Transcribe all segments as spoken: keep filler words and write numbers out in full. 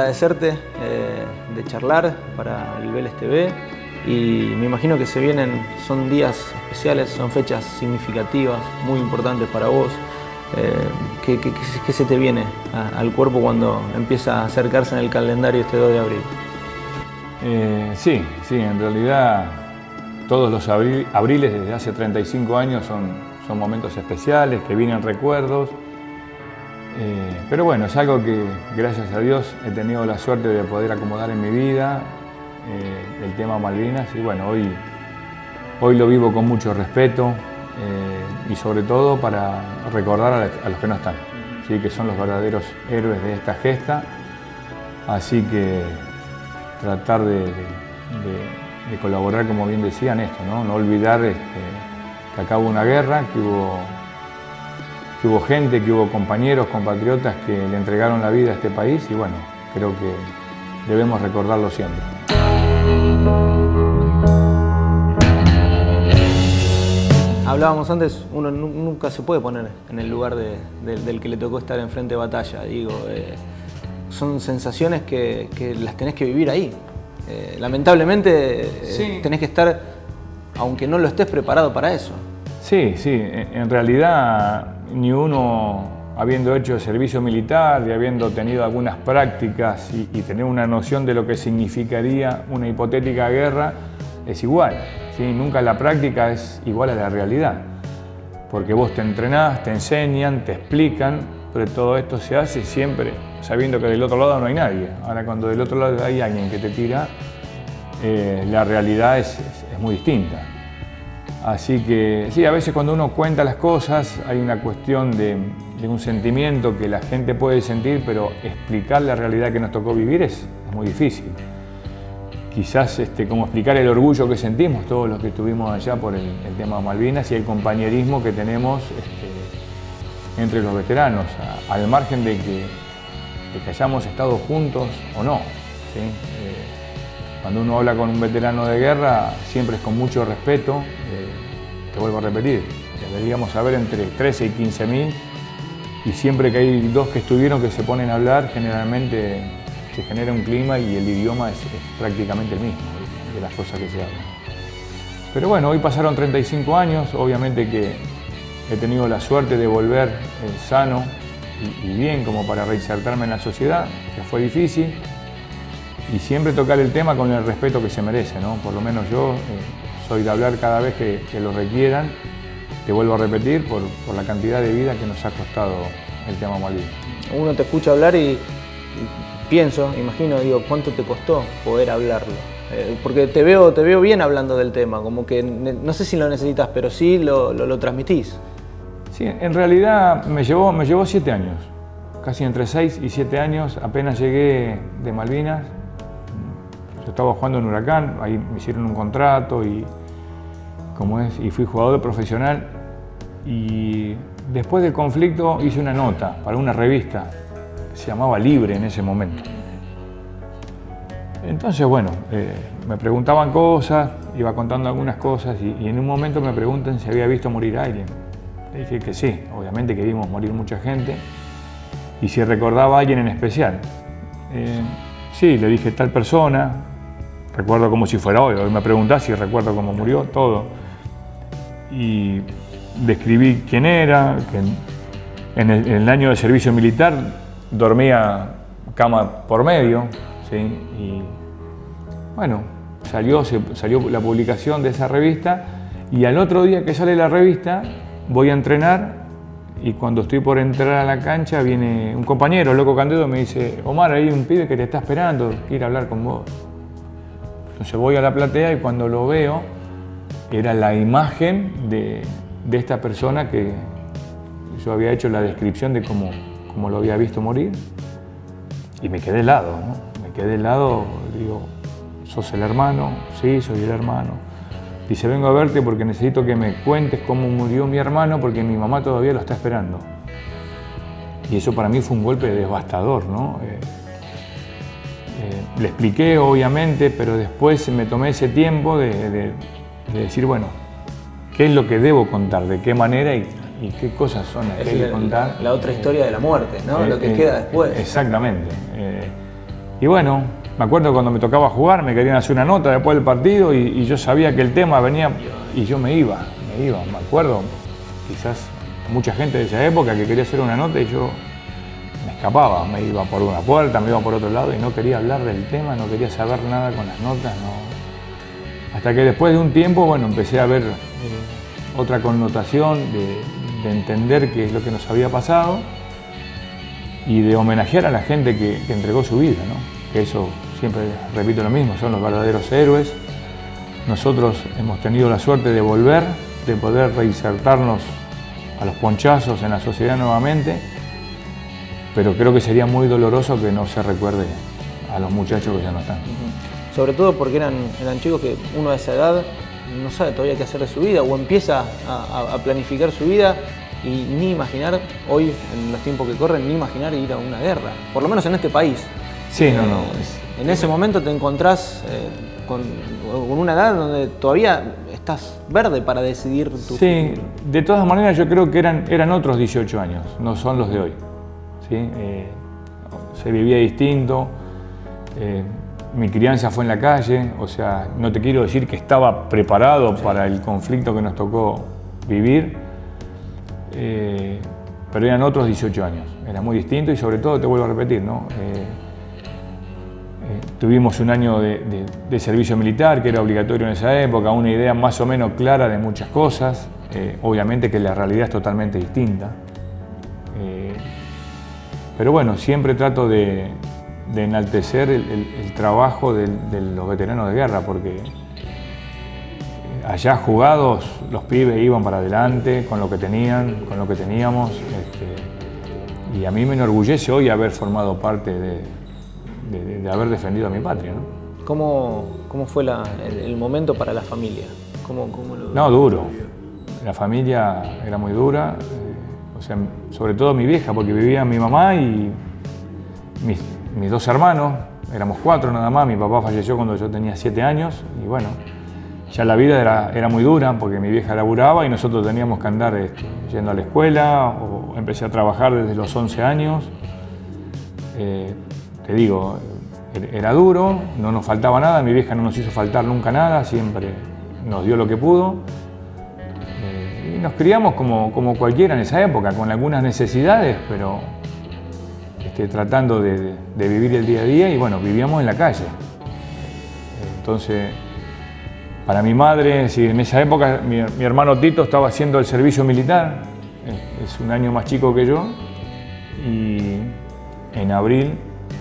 agradecerte eh, de charlar para el Vélez T V y me imagino que se vienen, son días especiales, son fechas significativas, muy importantes para vos. Eh, ¿qué, qué, qué se te viene a, al cuerpo cuando empieza a acercarse en el calendario este dos de abril? Eh, sí, sí, en realidad todos los abril, abriles desde hace treinta y cinco años son, son momentos especiales, que vienen recuerdos. Eh, pero bueno, es algo que gracias a Dios he tenido la suerte de poder acomodar en mi vida, eh, el tema Malvinas, y bueno, hoy, hoy lo vivo con mucho respeto eh, y sobre todo para recordar a, a los que no están, ¿sí? Que son los verdaderos héroes de esta gesta, así que tratar de, de, de, de colaborar, como bien decían, esto, no, no olvidar este, que acá hubo una guerra, que hubo que hubo gente, que hubo compañeros, compatriotas que le entregaron la vida a este país y bueno, creo que debemos recordarlo siempre. Hablábamos antes, uno nunca se puede poner en el lugar de, de, del que le tocó estar enfrente de batalla. Digo, eh, son sensaciones que, que las tenés que vivir ahí. Eh, lamentablemente sí. eh, tenés que estar, aunque no lo estés preparado para eso. Sí, sí, en realidad ni uno, habiendo hecho servicio militar y habiendo tenido algunas prácticas y, y tener una noción de lo que significaría una hipotética guerra, es igual, ¿sí? Nunca la práctica es igual a la realidad, porque vos te entrenás, te enseñan, te explican, pero todo esto se hace siempre sabiendo que del otro lado no hay nadie. Ahora cuando del otro lado hay alguien que te tira, eh, la realidad es, es, es muy distinta. Así que sí, a veces cuando uno cuenta las cosas hay una cuestión de, de un sentimiento que la gente puede sentir, pero explicar la realidad que nos tocó vivir es, es muy difícil. Quizás este, como explicar el orgullo que sentimos todos los que estuvimos allá por el, el tema de Malvinas y el compañerismo que tenemos este, entre los veteranos, a, al margen de que, de que hayamos estado juntos o no, ¿sí? Eh, Cuando uno habla con un veterano de guerra, siempre es con mucho respeto. Eh, te vuelvo a repetir, deberíamos haber entre trece y quince mil y siempre que hay dos que estuvieron que se ponen a hablar, generalmente se genera un clima y el idioma es, es prácticamente el mismo, ¿sí? De las cosas que se hablan. Pero bueno, hoy pasaron treinta y cinco años, obviamente que he tenido la suerte de volver eh, sano y, y bien como para reinsertarme en la sociedad, que fue difícil. Y siempre tocar el tema con el respeto que se merece, ¿no? Por lo menos yo eh, soy de hablar cada vez que, que lo requieran, te vuelvo a repetir, por, por la cantidad de vida que nos ha costado el tema Malvinas. Uno te escucha hablar y, y pienso, imagino, digo, ¿cuánto te costó poder hablarlo? Eh, porque te veo, te veo bien hablando del tema, como que no sé si lo necesitas, pero sí lo, lo, lo transmitís. Sí, en realidad me llevó, me llevó siete años, casi entre seis y siete años, apenas llegué de Malvinas. Yo estaba jugando en Huracán, ahí me hicieron un contrato y, como es, y fui jugador profesional. Y después del conflicto hice una nota para una revista que se llamaba Libre en ese momento. Entonces, bueno, eh, me preguntaban cosas, iba contando algunas cosas y, y en un momento me preguntan si había visto morir a alguien. Le dije que sí, obviamente que vimos morir mucha gente y si recordaba a alguien en especial. Eh, sí, le dije tal persona. Recuerdo como si fuera hoy, hoy me preguntás si recuerdo cómo murió, todo. Y describí quién era, que en el, en el año de servicio militar dormía cama por medio, ¿sí? Y bueno, salió, se, salió la publicación de esa revista y al otro día que sale la revista voy a entrenar y cuando estoy por entrar a la cancha viene un compañero, Loco Candedo, me dice: Omar, hay un pibe que te está esperando, quiere hablar con vos. Entonces voy a la platea y cuando lo veo, era la imagen de, de esta persona que yo había hecho la descripción de cómo, cómo lo había visto morir. Y me quedé helado, ¿no? Me quedé helado, digo, ¿sos el hermano? Sí, soy el hermano. Dice, vengo a verte porque necesito que me cuentes cómo murió mi hermano porque mi mamá todavía lo está esperando. Y eso para mí fue un golpe devastador, ¿no? Eh, Eh, le expliqué, obviamente, pero después me tomé ese tiempo de, de, de decir, bueno, ¿qué es lo que debo contar? ¿De qué manera y, y qué cosas son las que hay que contar? La otra historia de la muerte, ¿no? Eh, lo que eh, queda después. Exactamente. Eh, Y bueno, me acuerdo cuando me tocaba jugar, me querían hacer una nota después del partido y, y yo sabía que el tema venía y yo me iba, me iba, me acuerdo, quizás mucha gente de esa época que quería hacer una nota y yo me escapaba, me iba por una puerta, me iba por otro lado y no quería hablar del tema, no quería saber nada con las notas, no. Hasta que después de un tiempo, bueno, empecé a ver eh, otra connotación de, de entender qué es lo que nos había pasado y de homenajear a la gente que, que entregó su vida, ¿no? Que eso, siempre repito lo mismo, son los verdaderos héroes. Nosotros hemos tenido la suerte de volver, de poder reinsertarnos a los ponchazos en la sociedad nuevamente, pero creo que sería muy doloroso que no se recuerde a los muchachos que ya no están. Uh-huh. Sobre todo porque eran, eran chicos que uno a esa edad no sabe todavía qué hacer de su vida o empieza a, a planificar su vida y ni imaginar, hoy en los tiempos que corren, ni imaginar ir a una guerra, por lo menos en este país. Sí, eh, no, no. En ese momento te encontrás eh, con, con una edad donde todavía estás verde para decidir tu Sí, futuro. De todas maneras yo creo que eran, eran otros dieciocho años, no son los de hoy. ¿Sí? Eh, se vivía distinto, eh, mi crianza fue en la calle, o sea, no te quiero decir que estaba preparado sí. para el conflicto que nos tocó vivir, eh, pero eran otros dieciocho años, era muy distinto y sobre todo, te vuelvo a repetir, ¿no? Eh, eh, tuvimos un año de, de, de servicio militar que era obligatorio en esa época, una idea más o menos clara de muchas cosas, eh, obviamente que la realidad es totalmente distinta. Eh, Pero bueno, siempre trato de, de enaltecer el, el, el trabajo de, de los veteranos de guerra, porque allá jugados los pibes iban para adelante con lo que tenían, con lo que teníamos. Este, y a mí me enorgullece hoy haber formado parte de, de, de haber defendido a mi patria, ¿no? ¿Cómo, cómo fue la, el, el momento para la familia? ¿Cómo, cómo lo... No, duro. La familia era muy dura. O sea, sobre todo mi vieja, porque vivía mi mamá y mis, mis dos hermanos, éramos cuatro nada más, mi papá falleció cuando yo tenía siete años y bueno, ya la vida era, era muy dura porque mi vieja laburaba y nosotros teníamos que andar este, yendo a la escuela o empecé a trabajar desde los once años. Eh, te digo, era duro, no nos faltaba nada, mi vieja no nos hizo faltar nunca nada, siempre nos dio lo que pudo. Y nos criamos como, como cualquiera en esa época, con algunas necesidades, pero este, tratando de, de, de vivir el día a día y bueno, vivíamos en la calle. Entonces, para mi madre, si en esa época mi, mi hermano Tito estaba haciendo el servicio militar, es un año más chico que yo, y en abril,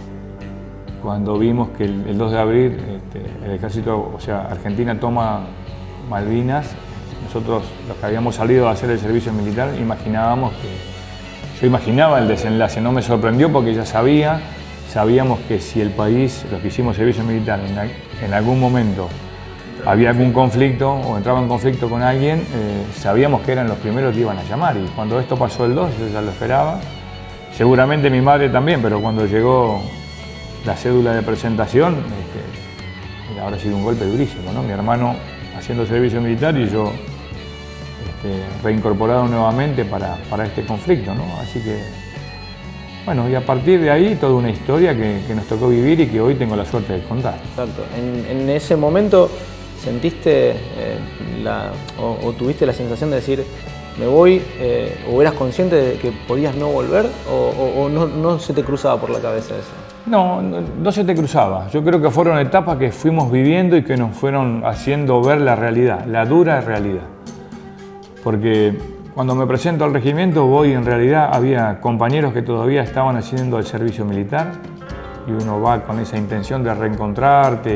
cuando vimos que el, el dos de abril este, el ejército, o sea, Argentina toma Malvinas, nosotros, los que habíamos salido a hacer el servicio militar, imaginábamos que... Yo imaginaba el desenlace, no me sorprendió porque ya sabía, sabíamos que si el país, los que hicimos servicio militar, en, en algún momento había algún conflicto o entraba en conflicto con alguien, eh, sabíamos que eran los primeros que iban a llamar. Y cuando esto pasó el dos, yo ya lo esperaba. Seguramente mi madre también, pero cuando llegó la cédula de presentación, este, habrá sido un golpe durísimo, ¿no? Mi hermano haciendo servicio militar y yo este, reincorporado nuevamente para, para este conflicto, ¿no? Así que, bueno, y a partir de ahí toda una historia que, que nos tocó vivir y que hoy tengo la suerte de contar. Exacto. En, en ese momento sentiste eh, la, o, o tuviste la sensación de decir, me voy, eh, o eras consciente de que podías no volver, o, o, o no, no se te cruzaba por la cabeza eso? No, no, no se te cruzaba. Yo creo que fueron etapas que fuimos viviendo y que nos fueron haciendo ver la realidad, la dura realidad. Porque cuando me presento al regimiento voy, en realidad había compañeros que todavía estaban haciendo el servicio militar y uno va con esa intención de reencontrarte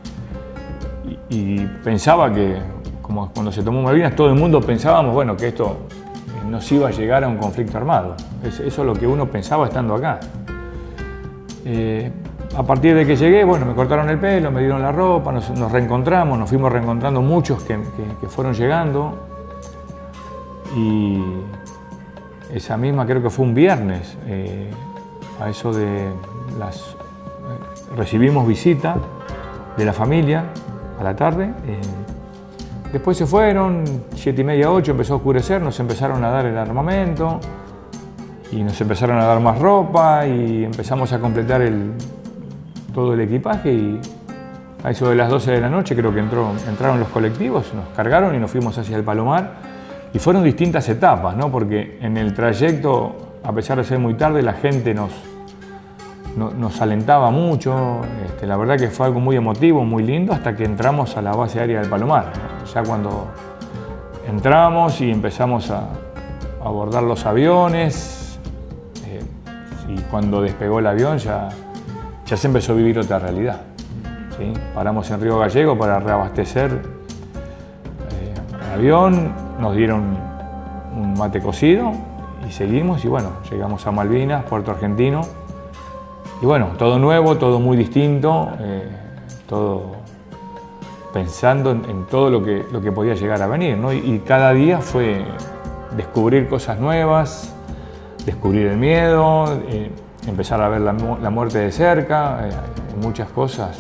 y, y, y pensaba que, como cuando se tomó Malvinas, todo el mundo pensábamos, bueno, que esto nos iba a llegar a un conflicto armado. Eso es lo que uno pensaba estando acá. Eh, a partir de que llegué, bueno, me cortaron el pelo, me dieron la ropa, nos, nos reencontramos, nos fuimos reencontrando muchos que, que, que fueron llegando. Y esa misma, creo que fue un viernes, eh, a eso de las... Eh, recibimos visita de la familia a la tarde. Eh, después se fueron, siete y media, ocho, empezó a oscurecer, nos empezaron a dar el armamento. Y nos empezaron a dar más ropa y empezamos a completar el, todo el equipaje y a eso de las doce de la noche creo que entró, entraron los colectivos, nos cargaron y nos fuimos hacia el Palomar. Y fueron distintas etapas, ¿no? Porque en el trayecto, a pesar de ser muy tarde, la gente nos, no, nos alentaba mucho. Este, la verdad que fue algo muy emotivo, muy lindo, hasta que entramos a la base aérea del Palomar, ¿no? Ya cuando entramos y empezamos a, a abordar los aviones, eh, y cuando despegó el avión ya, ya se empezó a vivir otra realidad, ¿sí? Paramos en Río Gallego para reabastecer eh, el avión. Nos dieron un mate cocido y seguimos y bueno, llegamos a Malvinas, Puerto Argentino. Y bueno, todo nuevo, todo muy distinto, eh, todo pensando en, en todo lo que, lo que podía llegar a venir, ¿no? Y, y cada día fue descubrir cosas nuevas, descubrir el miedo, eh, empezar a ver la, la muerte de cerca, eh, muchas cosas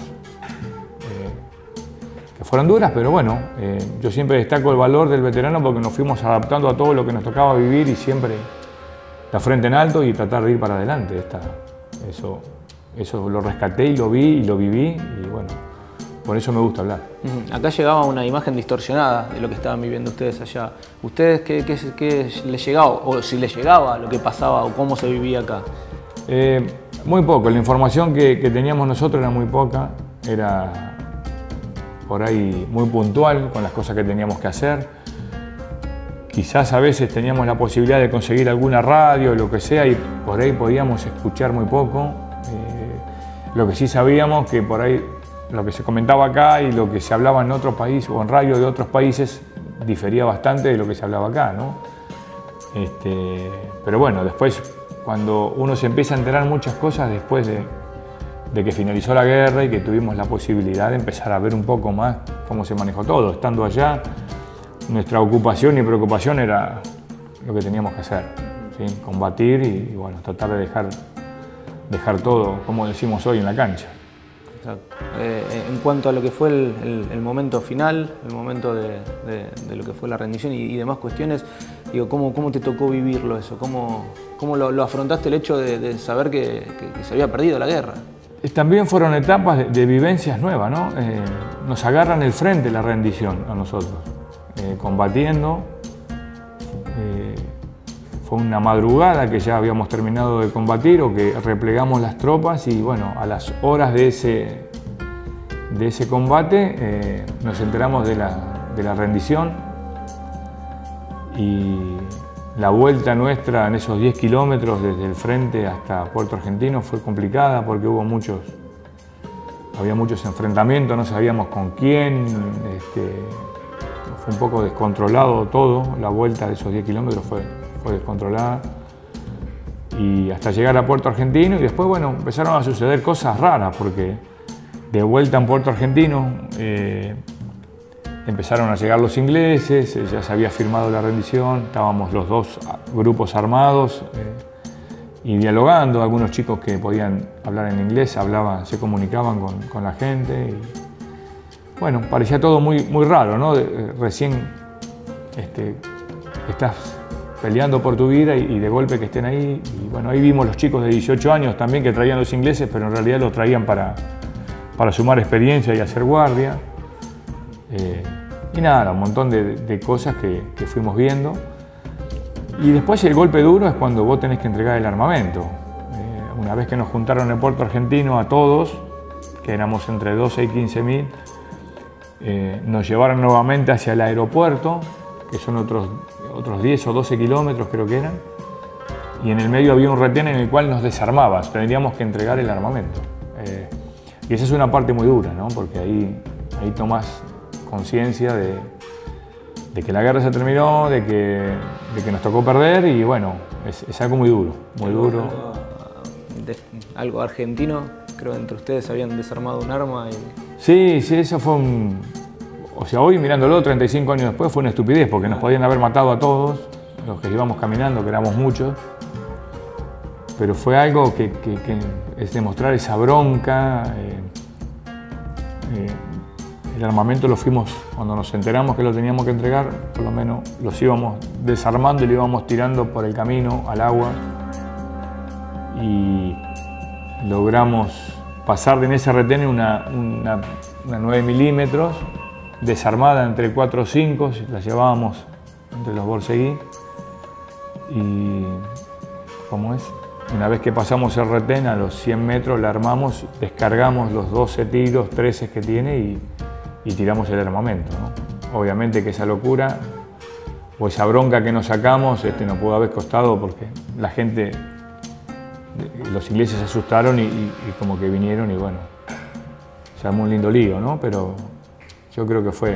fueron duras, pero bueno, eh, yo siempre destaco el valor del veterano porque nos fuimos adaptando a todo lo que nos tocaba vivir y siempre la frente en alto y tratar de ir para adelante. Esta, eso, eso lo rescaté y lo vi y lo viví y bueno, por eso me gusta hablar. Acá llegaba una imagen distorsionada de lo que estaban viviendo ustedes allá. ¿Ustedes qué, qué, qué les llegaba o si les llegaba lo que pasaba o cómo se vivía acá? Eh, muy poco, la información que, que teníamos nosotros era muy poca, era por ahí muy puntual con las cosas que teníamos que hacer. Quizás a veces teníamos la posibilidad de conseguir alguna radio o lo que sea y por ahí podíamos escuchar muy poco. Eh, lo que sí sabíamos que por ahí lo que se comentaba acá y lo que se hablaba en otro país o en radio de otros países difería bastante de lo que se hablaba acá, ¿no? Este, pero bueno, después cuando uno se empieza a enterar muchas cosas después de de que finalizó la guerra y que tuvimos la posibilidad de empezar a ver un poco más cómo se manejó todo. Estando allá, nuestra ocupación y preocupación era lo que teníamos que hacer, ¿sí? Combatir y, y bueno, tratar de dejar, dejar todo, como decimos hoy, en la cancha. Exacto. Eh, en cuanto a lo que fue el, el, el momento final, el momento de, de, de lo que fue la rendición y, y demás cuestiones, digo, ¿cómo, cómo te tocó vivirlo eso? ¿Cómo, cómo lo, lo afrontaste el hecho de, de saber que, que, que se había perdido la guerra? También fueron etapas de, de vivencias nuevas, ¿no? Eh, nos agarran el frente la rendición a nosotros, eh, combatiendo. Eh, fue una madrugada que ya habíamos terminado de combatir o que replegamos las tropas y bueno, a las horas de ese, de ese combate eh, nos enteramos de la, de la rendición y la vuelta nuestra en esos diez kilómetros desde el frente hasta Puerto Argentino fue complicada porque hubo muchos, había muchos enfrentamientos, no sabíamos con quién, este, fue un poco descontrolado todo, la vuelta de esos diez kilómetros fue, fue descontrolada y hasta llegar a Puerto Argentino y después bueno, empezaron a suceder cosas raras porque de vuelta en Puerto Argentino eh, empezaron a llegar los ingleses, ya se había firmado la rendición, estábamos los dos grupos armados eh, y dialogando, algunos chicos que podían hablar en inglés, hablaban, se comunicaban con, con la gente. Y, bueno, parecía todo muy, muy raro, ¿no? De, recién este, estás peleando por tu vida y, y de golpe que estén ahí. Y bueno, ahí vimos los chicos de dieciocho años también que traían los ingleses, pero en realidad los traían para, para sumar experiencia y hacer guardia. Eh, y nada, un montón de, de cosas que, que fuimos viendo. Y después el golpe duro es cuando vos tenés que entregar el armamento. Eh, una vez que nos juntaron en Puerto Argentino a todos, que éramos entre doce y quince mil, eh, nos llevaron nuevamente hacia el aeropuerto, que son otros, otros diez o doce kilómetros creo que eran, y en el medio había un retén en el cual nos desarmaban, tendríamos que entregar el armamento. Eh, y esa es una parte muy dura, ¿no? Porque ahí, ahí tomás conciencia de, de que la guerra se terminó, de que, de que nos tocó perder y bueno, es, es algo muy duro, muy duro. De, algo argentino, creo que entre ustedes habían desarmado un arma y... Sí, sí, eso fue un... O sea, hoy mirándolo, treinta y cinco años después, fue una estupidez porque nos podían haber matado a todos, los que íbamos caminando, que éramos muchos, pero fue algo que, que, que es demostrar esa bronca. Eh, eh, el armamento lo fuimos, cuando nos enteramos que lo teníamos que entregar, por lo menos los íbamos desarmando y lo íbamos tirando por el camino al agua y logramos pasar en ese retén una, una, una nueve milímetros, desarmada entre cuatro o cinco, la llevábamos entre los borseguí. Y, ¿cómo es? Una vez que pasamos el retén, a los cien metros la armamos, descargamos los doce tiros, trece que tiene y, y tiramos el armamento, ¿no? Obviamente que esa locura o esa bronca que nos sacamos este, nos pudo haber costado porque la gente, los ingleses se asustaron y, y, y como que vinieron y bueno, se armó un lindo lío, ¿no? Pero yo creo que fue,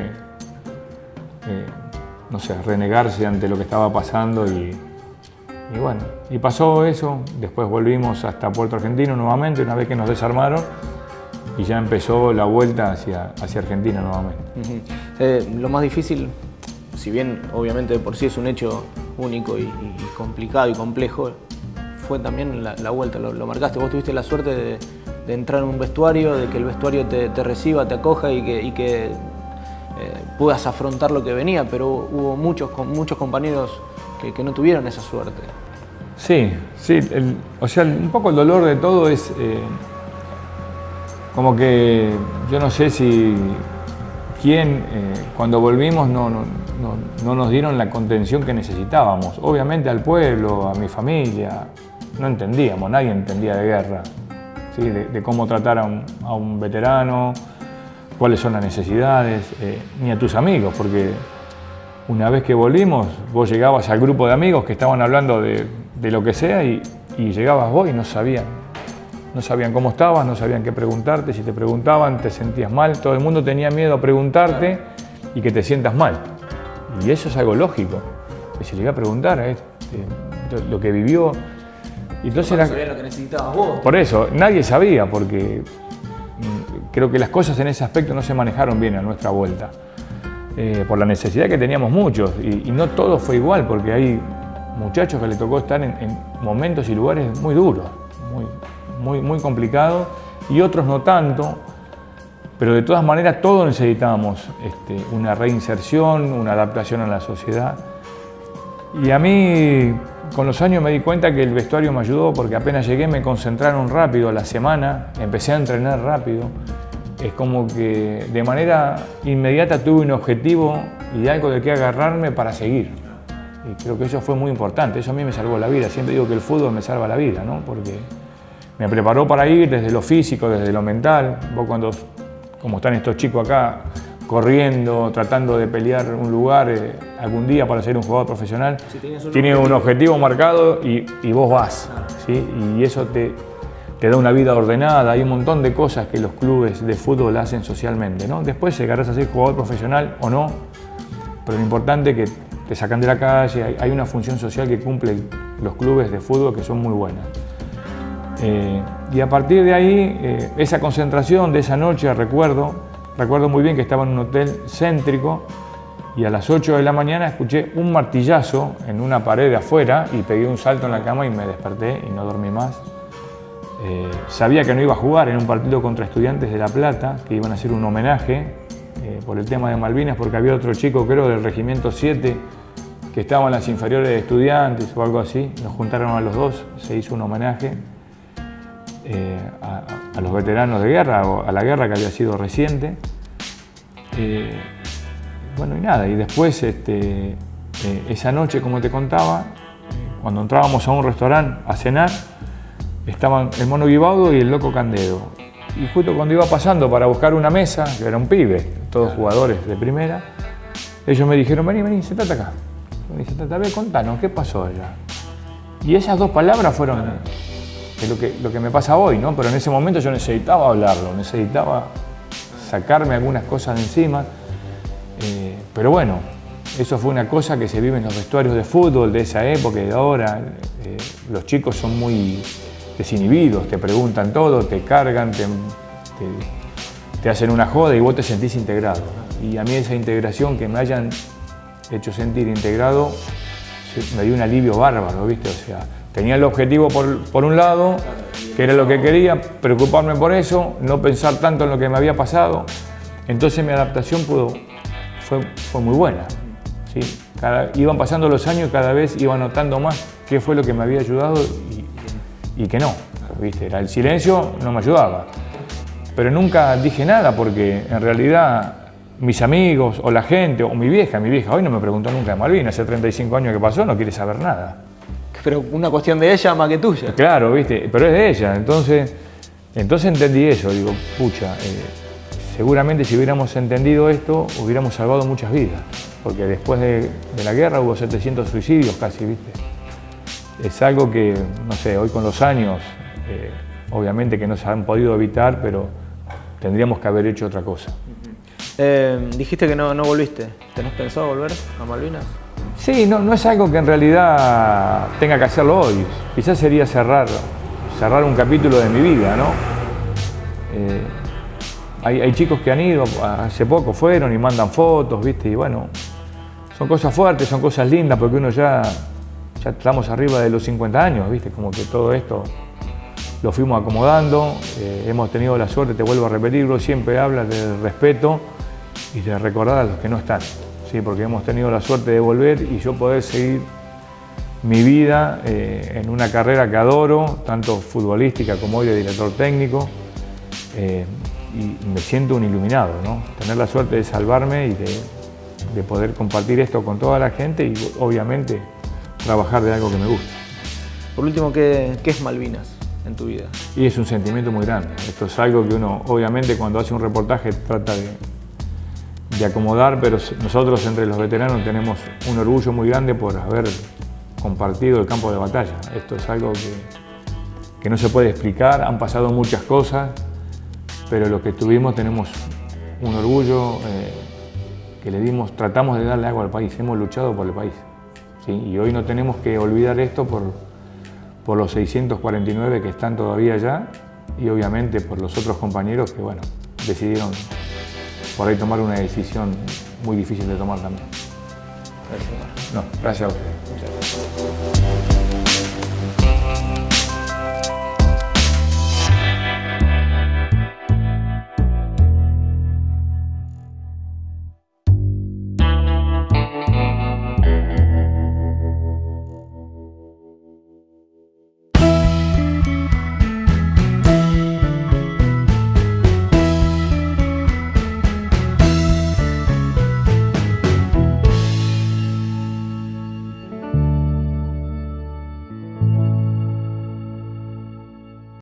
eh, no sé, renegarse ante lo que estaba pasando y, y bueno, y pasó eso. Después volvimos hasta Puerto Argentino nuevamente, una vez que nos desarmaron, y ya empezó la vuelta hacia, hacia Argentina nuevamente. Uh-huh. eh, lo más difícil, si bien obviamente de por sí es un hecho único y, y complicado y complejo, fue también la, la vuelta, lo, lo marcaste. Vos tuviste la suerte de, de entrar en un vestuario, de que el vestuario te, te reciba, te acoja y que, y que eh, puedas afrontar lo que venía, pero hubo muchos, muchos compañeros que, que no tuvieron esa suerte. Sí, sí, el, o sea, un poco el dolor de todo es eh, como que yo no sé si quién, eh, cuando volvimos no, no, no, no nos dieron la contención que necesitábamos. Obviamente al pueblo, a mi familia, no entendíamos, nadie entendía de guerra, ¿sí? de, de cómo tratar a un, a un veterano, cuáles son las necesidades, eh, ni a tus amigos, porque una vez que volvimos, vos llegabas al grupo de amigos que estaban hablando de, de lo que sea y, y llegabas vos y no sabían. No sabían cómo estabas, no sabían qué preguntarte. Si te preguntaban, te sentías mal. Todo el mundo tenía miedo a preguntarte y que te sientas mal. Y eso es algo lógico. Que se le iba a preguntar este, lo que vivió. Y entonces no era, sabían lo que necesitabas vos. Por eso, nadie sabía, porque creo que las cosas en ese aspecto no se manejaron bien a nuestra vuelta. Eh, por la necesidad que teníamos muchos. Y, y no todo fue igual, porque hay muchachos que les tocó estar en, en momentos y lugares muy duros. Muy, Muy, muy complicado, y otros no tanto, pero de todas maneras todos necesitábamos este, una reinserción, una adaptación a la sociedad. Y a mí con los años me di cuenta que el vestuario me ayudó, porque apenas llegué me concentraron rápido a la semana, empecé a entrenar rápido, es como que de manera inmediata tuve un objetivo y algo de qué agarrarme para seguir. Y creo que eso fue muy importante, eso a mí me salvó la vida. Siempre digo que el fútbol me salva la vida, ¿no? Porque me preparó para ir desde lo físico, desde lo mental. Vos cuando, como están estos chicos acá, corriendo, tratando de pelear un lugar eh, algún día para ser un jugador profesional, si un tiene objetivo. un objetivo marcado y, y vos vas, ah. ¿sí? Y eso te, te da una vida ordenada. Hay un montón de cosas que los clubes de fútbol hacen socialmente, ¿no? Después llegarás a ser jugador profesional o no, pero lo importante es que te sacan de la calle. Hay, hay una función social que cumplen los clubes de fútbol que son muy buenas. Eh, y a partir de ahí, eh, esa concentración de esa noche, recuerdo, recuerdo muy bien que estaba en un hotel céntrico y a las ocho de la mañana escuché un martillazo en una pared de afuera y pegué un salto en la cama y me desperté y no dormí más. Eh, sabía que no iba a jugar en un partido contra Estudiantes de La Plata, que iban a hacer un homenaje eh, por el tema de Malvinas, porque había otro chico, creo, del Regimiento siete, que estaba en las inferiores de Estudiantes o algo así. Nos juntaron a los dos, se hizo un homenaje. Eh, a, a los veteranos de guerra, o a la guerra que había sido reciente. Eh, bueno, y nada, y después este, eh, esa noche, como te contaba, eh, cuando entrábamos a un restaurante a cenar, estaban el Mono Guibaudo y el Loco Candedo. Y justo cuando iba pasando para buscar una mesa, que era un pibe, todos jugadores de primera, ellos me dijeron: vení, vení, sentate acá. Vení, sentate, a ver, contanos, ¿qué pasó allá? Y esas dos palabras fueron... es lo que, lo que me pasa hoy, ¿no? Pero en ese momento yo necesitaba hablarlo, necesitaba sacarme algunas cosas de encima. Eh, pero bueno, eso fue una cosa que se vive en los vestuarios de fútbol de esa época y de ahora. Eh, los chicos son muy desinhibidos, te preguntan todo, te cargan, te, te, te hacen una joda y vos te sentís integrado. Y a mí esa integración, que me hayan hecho sentir integrado, me dio un alivio bárbaro, ¿viste? O sea, tenía el objetivo por, por un lado, que era lo que quería, preocuparme por eso, no pensar tanto en lo que me había pasado. Entonces mi adaptación pudo, fue, fue muy buena, ¿sí? Cada, iban pasando los años y cada vez iba notando más qué fue lo que me había ayudado y, y qué no, ¿viste? Era el silencio, no me ayudaba. pero nunca dije nada porque en realidad mis amigos o la gente o mi vieja, mi vieja hoy no me preguntó nunca de Malvinas, hace treinta y cinco años que pasó, no quiere saber nada. Pero una cuestión de ella más que tuya. Claro, viste, pero es de ella, entonces, entonces entendí eso, digo, pucha, eh, seguramente si hubiéramos entendido esto hubiéramos salvado muchas vidas, porque después de, de la guerra hubo setecientos suicidios casi, viste. Es algo que, no sé, hoy con los años, eh, obviamente que no se han podido evitar, pero tendríamos que haber hecho otra cosa. Eh, dijiste que no, no volviste. ¿Tenés pensado volver a Malvinas? Sí, no, no es algo que en realidad tenga que hacerlo hoy. Quizás sería cerrar, cerrar un capítulo de mi vida, ¿no? Eh, hay, hay chicos que han ido, hace poco fueron y mandan fotos, ¿viste? Y bueno, son cosas fuertes, son cosas lindas, porque uno ya, ya estamos arriba de los cincuenta años, ¿viste? Como que todo esto lo fuimos acomodando, eh, hemos tenido la suerte, te vuelvo a repetirlo, siempre habla del respeto y de recordar a los que no están, ¿sí? Porque hemos tenido la suerte de volver y yo poder seguir mi vida eh, en una carrera que adoro, tanto futbolística como hoy de director técnico, eh, y me siento un iluminado, ¿no? Tener la suerte de salvarme y de, de poder compartir esto con toda la gente y obviamente trabajar de algo que me gusta. Por último, ¿qué, qué es Malvinas en tu vida? Y es un sentimiento muy grande. Esto es algo que uno, obviamente, cuando hace un reportaje trata de, de acomodar, pero nosotros entre los veteranos tenemos un orgullo muy grande por haber compartido el campo de batalla. Esto es algo que, que no se puede explicar, han pasado muchas cosas, pero lo que tuvimos tenemos un orgullo eh, que le dimos, tratamos de darle algo al país, hemos luchado por el país, ¿sí? Y hoy no tenemos que olvidar esto por, por los seiscientos cuarenta y nueve que están todavía allá y obviamente por los otros compañeros que, bueno, decidieron por ahí tomar una decisión muy difícil de tomar también. Gracias. No, gracias a ustedes. Muchas gracias.